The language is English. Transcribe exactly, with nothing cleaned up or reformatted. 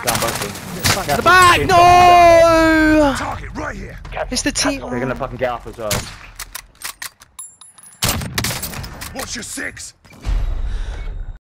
Down both of them. The back! No! Target right here. It's the team. They're gonna fucking get up as well. What's your six?